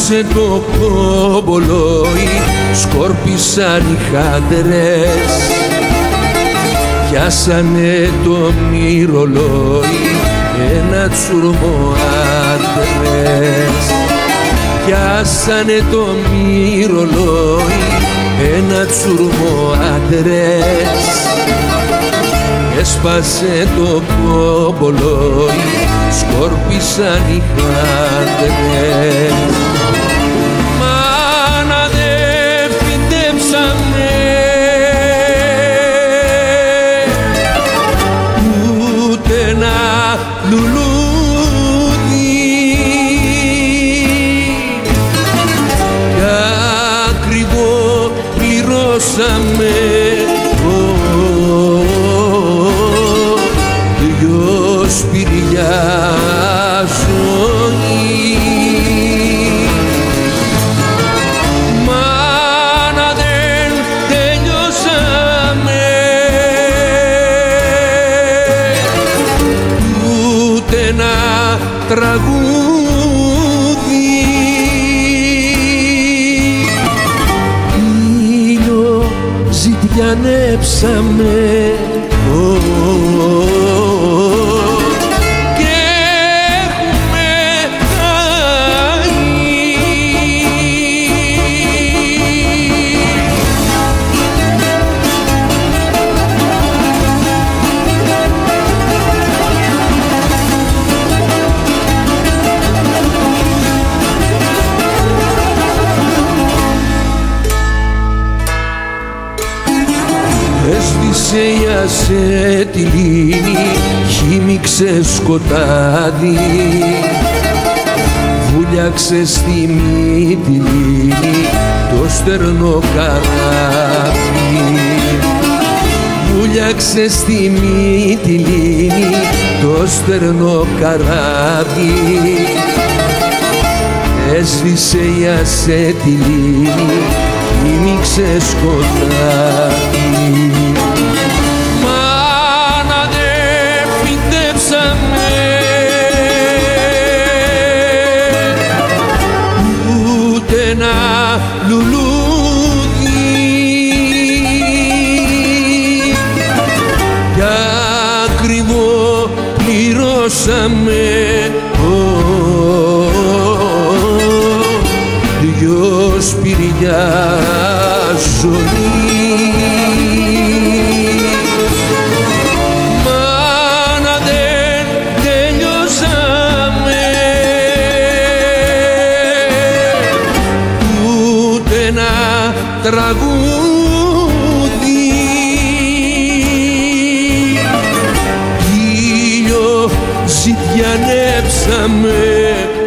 Έσπασε το κομπολόι, σκόρπισαν οι χάντρες, πιάσανε το μυρολόι, ένα τσουρμό άντρες. Πιάσανε το μυρολόι, ένα τσουρμό άντρες. Έσπασε το κομπολόι, σκόρπισαν οι χάντρες. Μάνα δε φυτέψαμε ούτε ένα λουλούδι κι ακριβό πληρώσαμε δυο σπηριά ζωή. Μάνα δεν τελειώσαμε ούτε ένα τραγούδι. Ήλιο ζητιανέψαμε Έσβησε η ασετιλίνη, χύμιξε σκοτάδι, βούλιαξε στη Μυτιλήνη το στερνό καράβι. Βούλιαξε στη Μυτιλήνη το στερνό καράβι. Έσβησε η ασετιλίνη, χύμιξε σκοτάδι. Μάνα δε φυτέψαμε ούτε ένα λουλούδι κι ακριβό πληρώσαμε δυο σπηριά ζωή. Μάνα δεν τελειώσαμε ούτε ένα τραγούδι. Ήλιο ζητιανέψαμε